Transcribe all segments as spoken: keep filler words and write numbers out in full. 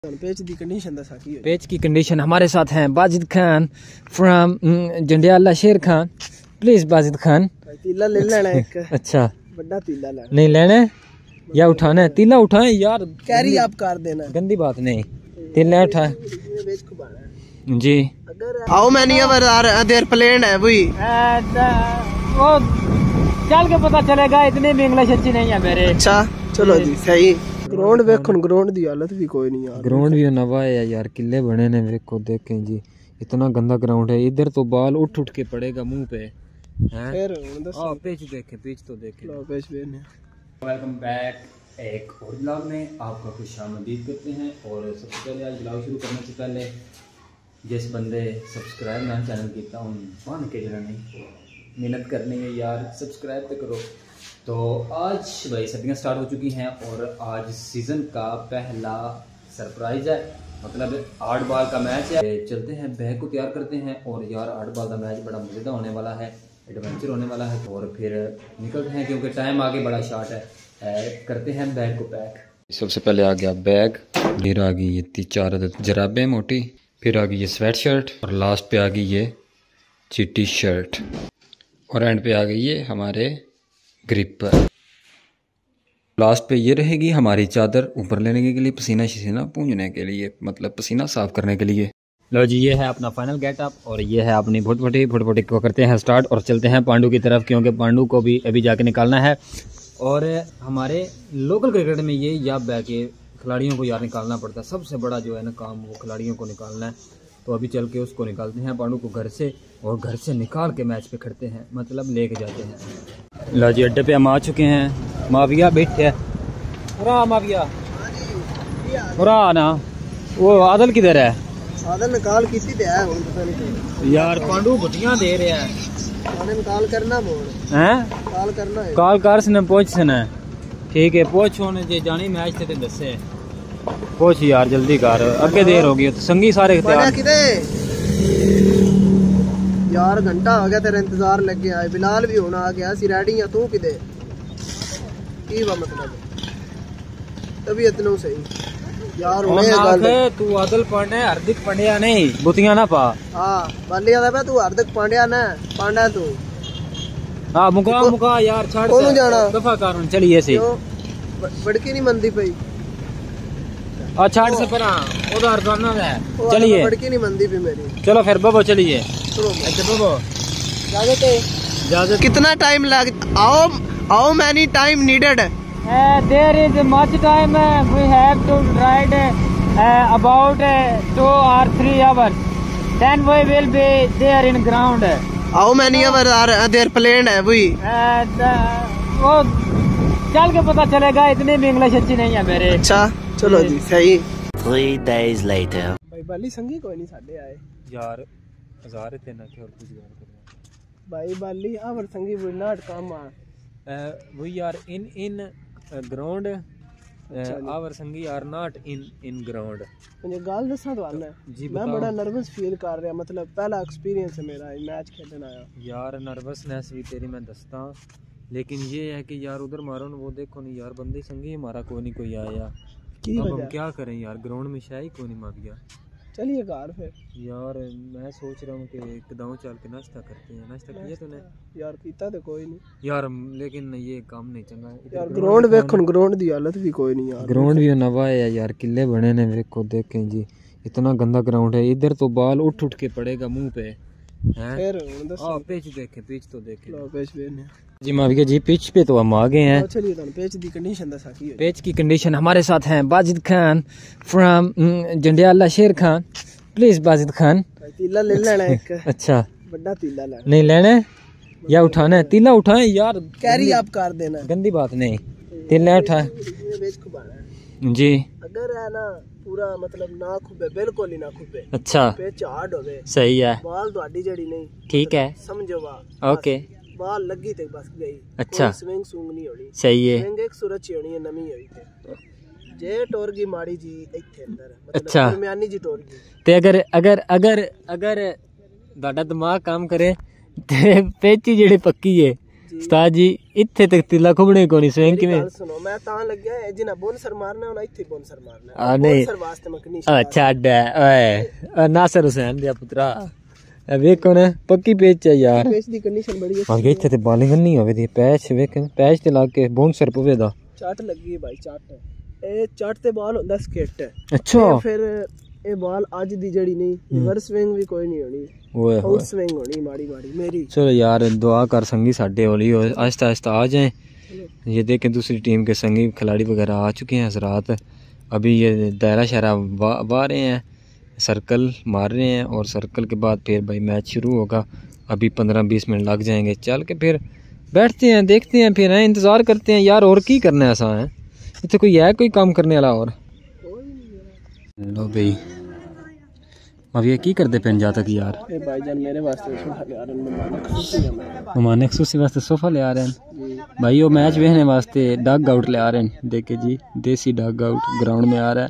पेच की कंडीशन दसा की पेच की कंडीशन हमारे साथ हैं बाजिद खान फ्रॉम जंडियाला शेर खान। प्लीज बाजिद खान तीला ले लेना एक। अच्छा बड़ा तीला लेना नहीं लेना है या उठाना है? तीला उठाए यार, कैरी आप कर देना, गंदी बात नहीं। तीला उठा जी। आओ मैं नहीं अब देर प्लेन है वही वो चल के पता चलेगा, इतनी भी इंग्लिश अच्छी नहीं है मेरे। अच्छा चलो जी सही। ग्राउंड वेखो, ग्राउंड दी हालत भी कोई नहीं यार। ग्राउंड भी नवा है यार, किले बने ने वेखो देखें जी, इतना गंदा ग्राउंड है। इधर तो बाल उठ उठ के पड़ेगा मुंह पे हैं। फिर आओ पेच देखें, पेच तो देखें। लो पेच बेने। वेलकम बैक एक और ब्लॉग में आपका खुशामदीद करते हैं। और सबसे पहले आज ब्लॉग शुरू करने से पहले जिस बंदे सब्सक्राइब ना चैनल किया उन मान के जरा नहीं मेहनत करनी है यार, सब्सक्राइब तो करो। तो आज भाई सर्दियाँ स्टार्ट हो चुकी हैं और आज सीज़न का पहला सरप्राइज है, मतलब आठ बॉल का मैच है। चलते हैं, बैग को तैयार करते हैं और यार आठ बॉल का मैच बड़ा मज़ेदार होने वाला है, एडवेंचर होने वाला है। और फिर निकलते हैं क्योंकि टाइम आगे बड़ा शॉर्ट है। करते हैं बैग को पैक। सबसे पहले आ गया बैग, फिर आ गई ये तीन चार जराबें मोटी, फिर आ गई ये स्वेट शर्ट और लास्ट पे आ गई ये चिट्टी शर्ट और एंड पे आ गई ये हमारे ग्रिपर। लास्ट पे ये रहेगी हमारी चादर ऊपर लेने के लिए, पसीना शसीना पूंजने के लिए, मतलब पसीना साफ करने के लिए। लो जी, ये है अपना फाइनल गेटअप और ये है अपनी फुटफुटी। फुटफुटी को करते हैं स्टार्ट और चलते हैं पांडू की तरफ, क्योंकि पांडू को भी अभी जाके निकालना है। और हमारे लोकल क्रिकेट में ये याब है कि खिलाड़ियों को यार निकालना पड़ता है, सबसे बड़ा जो है ना काम वो खिलाड़ियों को निकालना है। तो अभी चल के उसको निकालते हैं पांडू को घर से, और घर से निकाल के मैच पे खड़ते हैं, मतलब लेके जाते हैं। लो जी, अड्डे पे हम आ चुके हैं। माविया बैठे है पूरा, माविया पूरा ना। वो आदल किधर है? आदल निकाल किसी पे है पता नहीं यार, पांडू बुटियां दे रहे हैं। निकाल करना बोल हैं, कॉल करना है, कॉल कर सने पहुंच सने। ठीक है पहुंच होने जे जानी मैच ते दसे पहुंच यार, जल्दी कर, अगे देर हो गई। तो संगी सारे तैयार यार, घंटा हो गया तेरा इंतजार लग गया है। बिलाल भी होना आ गया, सी रेडी है। तू किदे की वा मतलब तभी इतना सही यार होने। तू आदल पांड्या हार्दिक पांड्या नहीं, बुतियां ना पा। हां बालिया दा तू हार्दिक पांड्या ना, पांड्या तू। हां मुका मुका यार, छाड़ कौन जाना दफा कारण चलिए से बड़की नहीं मंदी पई। आ छाड़ से परा उधर करना है, चलिए। बड़की नहीं मंदी पई मेरी। चलो फिर बबो चलिए। अच्छा बबो इजाजत है, इजाजत। कितना टाइम लग? आओ आओ many time needed. Uh, there is much time. Uh, we have to ride uh, about uh, two or three hours. Then we will be there in ground. How many hours are there planned? है वही। Uh, the, वो चल के पता चलेगा, इतनी भी English अच्छी नहीं है मेरे। अच्छा चलो जी सही। Three days later. भाई बाली संगी कोई नहीं साढ़े आए यार, हजार थे ना कि और कुछ बात करना। भाई बाली आवर संगी वो नाट काम आ we are in in uh, ground uh, our sangi are not in in ground। मुझे गाल दसा तो आना जी, मैं बड़ा नर्वस फील कर रहा, मतलब पहला एक्सपीरियंस है मेरा मैच खेलने आया। यार नर्वसनेस भी तेरी मैं दसता, लेकिन ये है कि यार उधर मारो न, वो देखो नहीं यार बंदे संगी हमारा कोई नहीं कोई आया। अब हम क्या करें यार, ग्राउंड में शाही कोई नहीं मार गया। चलिए कार फिर। यार मैं सोच रहा हूँ कि एक दाव चल के नाश्ता करते हैं। नाश्ता किया तूने? यार पीता तो कोई नहीं यार, लेकिन ये काम नहीं चंगा यार। ग्राउंड देखो, ग्राउंड दी हालत भी कोई नहीं यार। ग्राउंड भी नवा है यार, किले बने ने वेखो देखें जी, इतना गंदा ग्राउंड है। इधर तो बाल उठ उठ के पड़ेगा मुंह पे हैं। फिर आ पिच देखें, पिच तो देखें। लो पेच बेने जी माविया जी, पिच पे तो हम आ गए हैं। चलिए तो पेच दी कंडीशन दसा की। पेच की कंडीशन हमारे साथ हैं बाजिद खान फ्रॉम जंडियाला शेर खान। प्लीज बाजिद खान तीला ले लेना एक। अच्छा बड़ा तीला लेना नहीं लेना है या उठाना है? तीला उठाए यार, कैरी आप कर देना, गंदी बात नहीं। तीला उठा जी। अगर है ना पूरा मतलब ना खुबे, बिल्कुल ही ना खुबे। अच्छा पेच हार्ड होवे, सही है। बाल ਤੁਹਾਡੀ जड़ी नहीं, ठीक है, समझो वा। ओके बाल लगी ते बस गई। अच्छा स्विंग सूंग नहीं होनी, सही है। स्विंग एक सुरच होनी है, नमी होई ते जे टोरगी माड़ी जी इथे अंदर, मतलब अच्छा दरमियानी जी टोरगी ते अगर अगर अगर अगर ਤੁਹਾਡਾ दिमाग काम करे ते पेची जेड़ी पक्की है उस्ताद जी इत्थे तक तिला खुबणे कोनी स्विंग किवें सुनो मैं तां लग्या है जिना बोनसर मारना है इत्थे बोनसर मारना आ नहीं बोनसर वास्ते मकनी अच्छा अड्डा ओए नासिर हुसैन दिया पुत्रा वेखो ना पक्की पेच है यार पेच दी कंडीशन बड़ी है आगे इत्थे ते बॉलिंग नहीं होवे दी पैच वेख पैच ते ला के बोनसर पवे दा चाट लगी है भाई चाट ए चाट ते बॉल होंदा स्केट अच्छा फिर ए बॉल आज दी जड़ी नहीं रिवर्स स्विंग भी कोई नहीं होनी ओए आउट स्विंग होनी माड़ी माड़ी मेरी चलो यार दुआ कर संगी साडे होली हो आहिस्ता आहिस्ता आ जाएं ये देखें दूसरी टीम के संगी खिलाड़ी वगैरह आ चुके हैं हजरात अभी ये दायरा शहरा वा, वा रहे हैं सर्कल मार रहे हैं और सर्कल के बाद फिर भाई मैच शुरू होगा अभी पंद्रह बीस मिनट लग जाएंगे चल के फिर बैठते हैं देखते हैं फिर हैं इंतज़ार करते हैं यार और की करना है ऐसा है इतने कोई है कोई काम करने वाला और लो भाई अब ये की करते पेन जा तक यार ए भाईजान मेरे वास्ते सोफा ले आ रहे हैं मेहमान खुशी है मेहमान खुशी वास्ते सोफा ले आ रहे हैं भाई वो मैच देखने वास्ते डग आउट ले आ रहे हैं देखे जी देसी डग आउट ग्राउंड में आ रहा है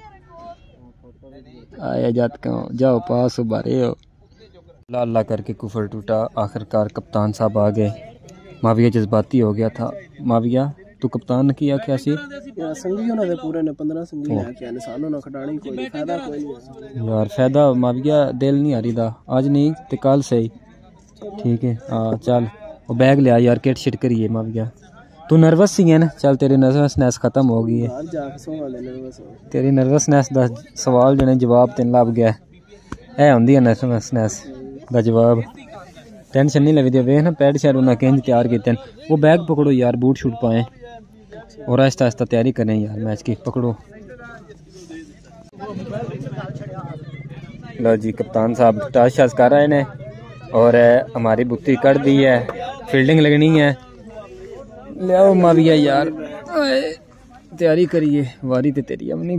आया जात क्यों जाओ पास हो बारे हो अल्लाह अल्लाह करके कुफर टूटा आखिरकार कप्तान साहब आ गए माविया जज्बाती हो गया था माविया तू कप्तान ने किया क्या सी यार संगी होना दे पूरे ने पंद्रह संगी लेके आने सालों ना खड़ानी कोई नहीं फायदा कोई नहीं यार फायदा माविया दिल नहीं आ रही दा आज नहीं ते कल सही ठीक है हाँ चल वो बैग ले आ यार किट शिट करिए माविया तू नर्वस ही है ना चल तेरी नर्वसनेस खत्म हो गई है तेरी नर्वसनेस का सवाल जने जवाब तेन लभ गया है होंगी है नर्वसनेस का जवाब टेंशन नहीं लगी वेख ना पैड शैड उन्हें किंज तैयार किए वो बैग पकड़ो यार बूट शूट पाए और आहिस्ता आहिस्ता तैयारी करें यार मैच की पकड़ो लो जी कप्तान साहब टॉस शास कर रहे हैं और हमारी बुत्ती कट दी है फील्डिंग लगनी है लियाओ माविया यार तैयारी करिए वारी ते तेरी अपनी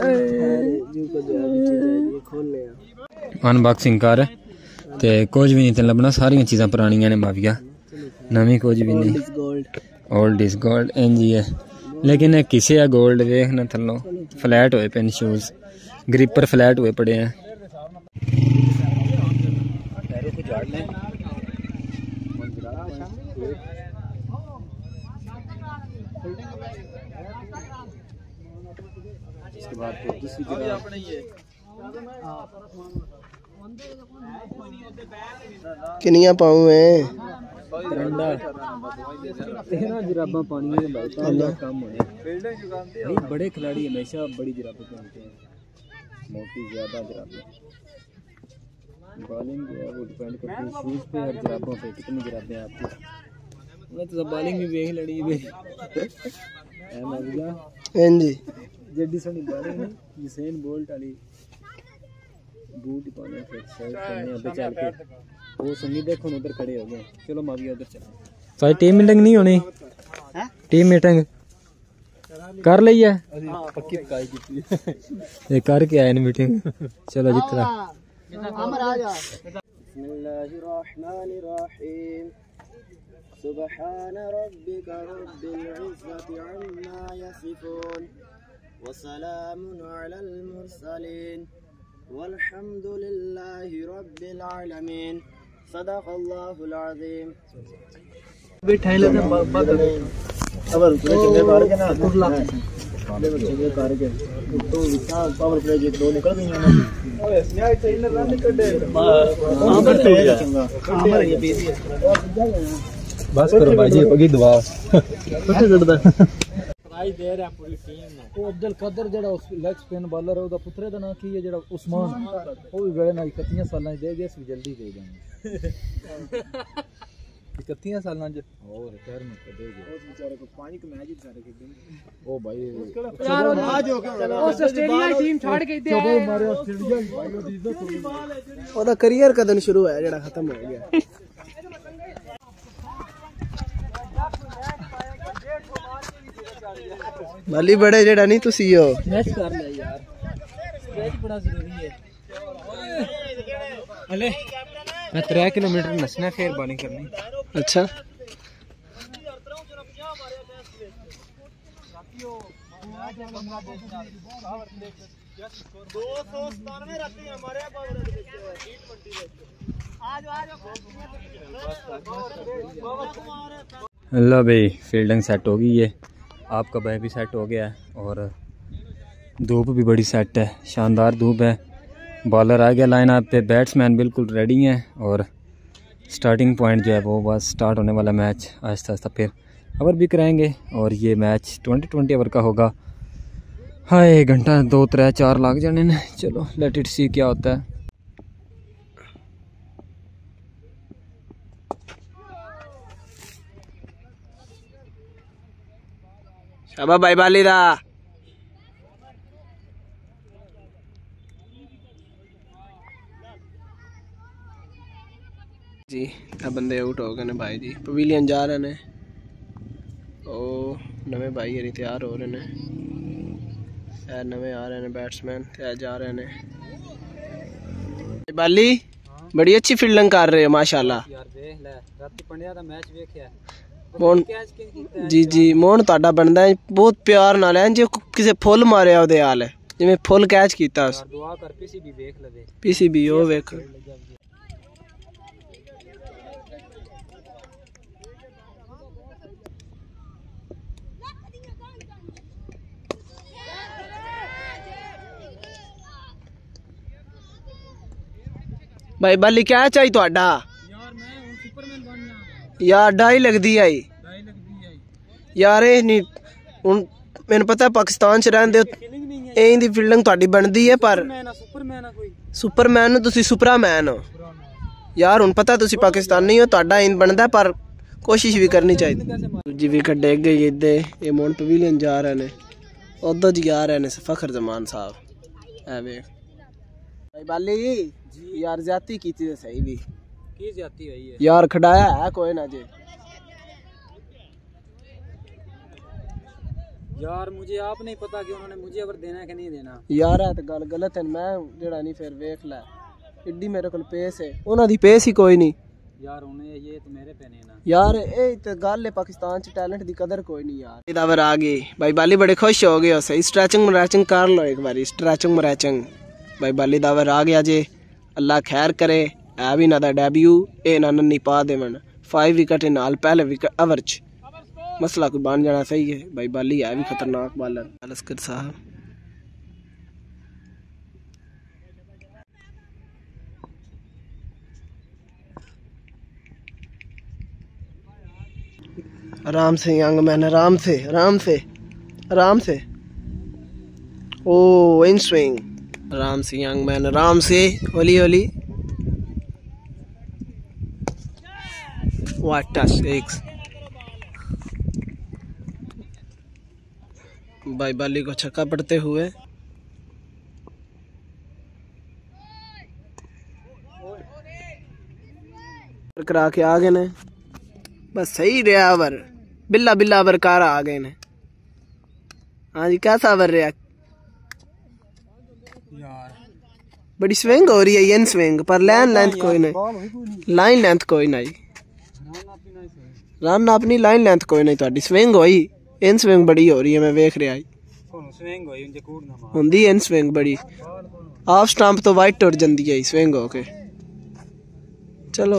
अनबॉक्सिंग कर ते कुछ भी नहीं ते लभना सारियां चीज़ां पुरानियां ने माविया नवी कुछ भी नहीं ओल्ड इज गोल्ड इंज ही है लेकिन किसे है गोल्ड वेख ना थल्लों फ्लैट हुए पेन शूज ग्रिपर फ्लैट हुए पड़े हैं इसके बाद दूसरी जगह किनिया पाऊं मैं जुराबा पानी में कम होने बड़े खिलाड़ी हमेशा बड़ी जुराबें पहनते हैं मोटी ज्यादा जुराबें बॉलिंग जो है वो डिपेंड करती है शूज पे और जुराबों पे कितनी जुराबें आपकी मैं तो बॉलिंग भी देख लड़ी है हां जी जड्डी सोनी बॉलिंग यूसेन बोल्ट वाली बूट पाने फिर शर्ट पहने अबे चल के वो संगी देखो उधर खड़े हो गए चलो माविया उधर चलो भाई टीम मीटिंग नहीं होनी हैं टीम मीटिंग कर ली है पक्की पकाई की ये करके आए मीटिंग चलो जितना अमर आ जा बिस्मिल्लाहिर्रहमानिर्रहीम सुब्हान रब्बिका रब्बिल इज्जति अम्मा यसिफून व सलामुन अलल मुरसलीन वल्हम्दुलिल्लाहि रब्बिल आलमीन सदक़ल्लाहुल अज़ीम बैठा ले बात अबर चंगे मार के ना कुरला चंगे कर के तो विशाल पावर प्ले जो दो निकल गई हैं ओए न्याय से इन रन कटे आमर तो चंगा आमर ये बेदी बस करो भाई जी पगी दवा किथे जड़दा भाई दे रहा पूरी टीम ने वो अब्दुल कदर जेड़ा उस लेग स्पिन बॉलर है ओदा पुत्रे दा नाम की है जेड़ा उस्मान वो भी बड़े ना इकतीस सालां दे गए सी जल्दी दे जाने इकतीस सालां ज और रिटायरमेंट कर देगे उस बेचारे को पानी का मैच ही बेचारे खेलते ओ भाई यार आज हो गया उस ऑस्ट्रेलिया टीम छोड़ के दे चलो मारे ऑस्ट्रेलिया भाई दी इज्जत ओदा करियर कदन शुरू होया जेड़ा खत्म हो गया माली बड़े जेड़ा नहीं तुसी हो मैच कर ले यार स्ट्रेच बड़ा जरूरी है अले मैं तीन किलोमीटर नसना फिर बॉलिंग करनी अच्छा दो सौ सतानवे राती हमारे आज आज लो भाई फील्डिंग सेट हो गई है, आपका बैग भी सेट हो गया है और धूप भी बड़ी सेट है, शानदार धूप है। बॉलर आ गया लाइन आप पे, बैट्समैन बिल्कुल रेडी हैं और स्टार्टिंग पॉइंट जो है वो बस स्टार्ट होने वाला मैच आहिस्ता आहिस्ता फिर ओवर भी कराएंगे और ये मैच ट्वेंटी ट्वेंटी ओवर का होगा। हाय घंटा दो त्रै चार लाख जाने ने, चलो लेट इट सी क्या होता है। शाबा भाई बाली दा जी, अब बंदे आउट हो गए ने भाई जी, पवेलियन जा रहे ने, ओ नवे भाई हरी तैयार हो रहे ने, शायद नवे आ रहे ने बैट्समैन तैयार जा रहे ने। बाली बड़ी अच्छी फील्डिंग कर रहे हो माशाल्लाह यार, देख ले राती पंडिया दा मैच वेखिया मोहन जी जी मोहन ਤੁਹਾਡਾ ਬਣਦਾ ਹੈ ਬਹੁਤ ਪਿਆਰ ਨਾਲ ਐ ਜੇ ਕਿਸੇ ਫੁੱਲ ਮਾਰਿਆ ਉਹਦੇ ਹਾਲ ਜਿਵੇਂ ਫੁੱਲ ਕੈਚ ਕੀਤਾ ਉਸ ਦੁਆ ਕਰ ਪੀਸੀਬੀ ਵੇਖ ਲਵੇ ਪੀਸੀਬੀ ਉਹ ਵੇਖ भाई बाली क्या चाहिए ਤੁਹਾਡਾ यार मैं हूं सुपरमैन बनना यार डाई लगदी आई डाई लगदी आई यार ਇਹ ਨਹੀਂ ਹੁਣ ਮੈਨੂੰ ਪਤਾ ਪਾਕਿਸਤਾਨ ਚ ਰਹਿੰਦੇ ਹੋ ਐਂ ਦੀ ਫੀਲਡਿੰਗ ਤੁਹਾਡੀ ਬਣਦੀ ਹੈ ਪਰ ਸੁਪਰਮੈਨ ਆ ਕੋਈ ਸੁਪਰਮੈਨ ਨੂੰ ਤੁਸੀਂ ਸੁਪਰਾਮੈਨ ਹੋ ਯਾਰ ਹੁਣ ਪਤਾ ਤੁਸੀਂ ਪਾਕਿਸਤਾਨੀ ਹੋ ਤੁਹਾਡਾ ਐਂ ਬਣਦਾ ਪਰ ਕੋਸ਼ਿਸ਼ ਵੀ ਕਰਨੀ ਚਾਹੀਦੀ। ਦੂਜੀ ਵਿਕਟ ਡਿੱਗ ਗਈ ਇੱਦੇ ਇਹ ਮੌਨ ਪਵੇਲੀਅਨ ਜਾ ਰਹੇ ਨੇ ਉਧਰ ਜੀ ਆ ਰਹੇ ਨੇ ਫਖਰ ਜ਼ਮਾਨ ਸਾਹਿਬ ਐ ਵੇਖ भाई बाली जी यार ज्यादती की थी सही भी की ज्यादती हुई है यार खड़ाया है कोई ना जे यार मुझे आप नहीं पता कि उन्होंने मुझे ओवर देना है कि नहीं देना यार है तो गल गलत है मैं जेड़ा नहीं फिर देख लै इड्डी मेरे को पेस है उन्हां दी पेस ही कोई नहीं यार उन्हें ये तो मेरे पे नहीं ना यार ए तो गल है पाकिस्तान च टैलेंट दी कदर कोई नहीं यार इधर आ गई भाई बाली बड़े खुश हो गए हो सही स्ट्रेचिंग मरैचिंग कर लो एक बारी स्ट्रेचिंग मरैचिंग भाई बाली दावर आ गया जे अल्लाह खैर करे है भी ना डेब्यू ए ना नन्नी पा देवन फाइव विकेट नाल पहले विकेट ओवर च मसला कोई बन जाना सही है। भाई बाली है भी खतरनाक बॉलर अलस्कर साहब आराम से यंग मैन आराम से आराम से आराम से ओ इन स्विंग आराम से यंग मैन आराम से होली होली व्हाट टच सिक्स भाई बाली को छक्का पड़ते हुए करा के आ गए ने बस सही रहा ओवर बिल्ला बिल्ला ओवर कार आ गए ने। हाँ जी कैसा ओवर रहा बड़ी स्विंग हो रही है ये स्विंग पर लाइन लेंथ कोई नहीं लाइन लेंथ कोई नहीं रन अपनी लाइन लेंथ कोई नहीं थोड़ी स्विंग होई इन स्विंग बड़ी हो रही है मैं देख रहा हुंदी इन स्विंग बड़ी ऑफ स्टंप तो वाइट टुट जाती है स्विंग होके। चलो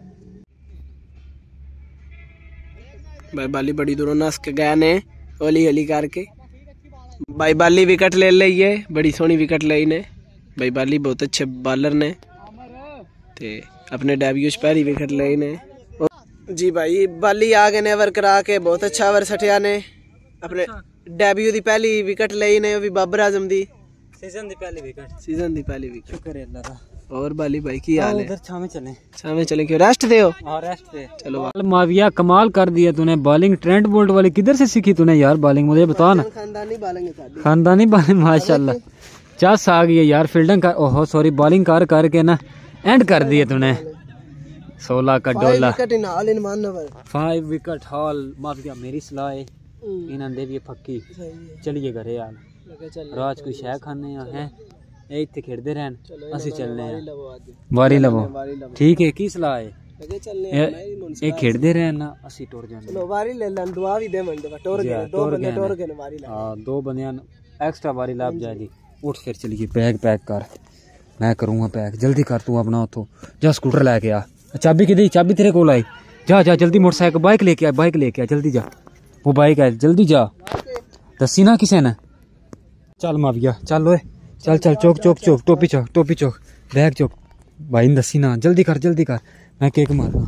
भाई बाली बड़ी दूरों नस के गए ने होली होली करके भाई बाली विकेट ले ली बड़ी सोहनी विकेट ली ने भाई बाली बहुत अच्छे बॉलर ने ते अपने डेब्यू च पहली विकेट ली ने जी भाई बाली आ गए ने ओवर करा के बहुत अच्छा ओवर सटिया ने अपने डेब्यू दी पहली विकेट ली ने भी बाबर आजम दी सीजन दी पहली विकेट सीजन दी पहली विकेट शुक्र है अल्लाह दा। और बाली भाई की हाल है? उधर छावे चले छावे चले क्यों रेस्ट दे हो? हां रेस्ट पे चलो। माविया कमाल कर दिया तूने बॉलिंग ट्रेंट बोल्ट वाली किधर से सीखी तूने यार बॉलिंग मुझे बता ना। खानदानी बॉलिंग है साडी खानदानी बॉलिंग माशाल्लाह चस आ गई है यार फील्डिंग कर ओहो सॉरी बॉलिंग कर करके ना एंड कर दिए तूने सोलह का डोला फाइव विकेट हॉल माफिया मेरी सलाह है इन्हां दे भी फक्की चलिए घरे यार रात कोई शह खाने हैं ए इत्थे खेडदे रहन असि चलने हैं वारी लवो ठीक है की सलाह है ए खेडदे रहन ना असि टुर जाने चलो वारी ले लन दुआ भी देवन टुर गए दो बंदे टुर गए वारी ला हां दो बंदियां एक्स्ट्रा वारी लाभ जाएगी। उठ फिर चलिए बैग पैक कर मैं करूँगा पैक जल्दी कर तू अपना उतो जा स्कूटर लैके आ चाबी कि चाबी तेरे कोल आई जा जा जल्दी मोटरसाइकिल बाइक लेके आ, बाइक लेके आ, जल्दी जा। वो बाइक है, जल्दी जा। दसी ना किसे ने। चल माविया चल ओए, चल चल चौक चौक चौक टोपी चौक टोपी चौक बैग चौक। भाई ने दसी ना, जल्दी कर जल्दी कर, मैं केक मारना।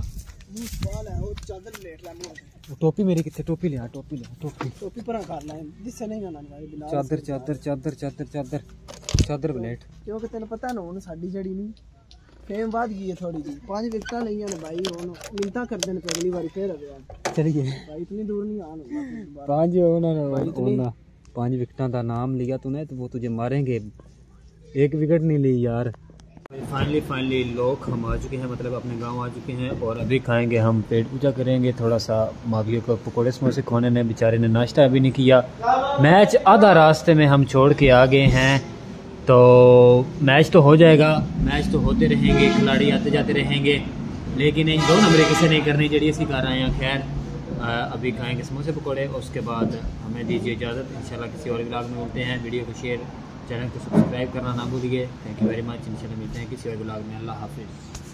टोपी मेरी कितने, टोपी ले आ, टोपी ले आ, टोपी टोपी पर कर ले जिससे नहीं गाना भाई बिलाल। चादर चादर चादर चादर चादर चादर प्लेट। क्योंकि तेन पता ना हुन साडी जड़ी नहीं फेम बाद गई है थोड़ी जी। पांच विकेटां लईयां ने भाई, हुन मिंता करदे ने अगली बारी फिर आ चलिए भाई, इतनी दूर नहीं आना होगा। पांच उन्होंने पांच विकेटों का नाम लिया तूने, तो वो तुझे मारेंगे। एक विकेट नहीं ली यार। फाइनली फाइनली लोग हम आ चुके हैं, मतलब अपने गांव आ चुके हैं और अभी खाएंगे हम, पेट पूजा करेंगे। थोड़ा सा मावियों को पकौड़े समोसे खाने ने, बेचारे ने नाश्ता अभी नहीं किया। मैच आधा रास्ते में हम छोड़ के आ गए हैं, तो मैच तो हो जाएगा, मैच तो होते रहेंगे, खिलाड़ी आते जाते रहेंगे, लेकिन इन दो नंबर किसी नहीं करनी जड़ी असी कर रहे हैं। खैर अभी खाएंगे समोसे पकौड़े, उसके बाद हमें दीजिए इजाज़त। इंशाल्लाह किसी और ब्लॉग में मिलते हैं। वीडियो को शेयर, चैनल को सब्सक्राइब करना ना भूलिए। Thank you very much. इंशाल्लाह मिलते हैं किसी और ब्लॉग में। अल्लाह हाफिज़।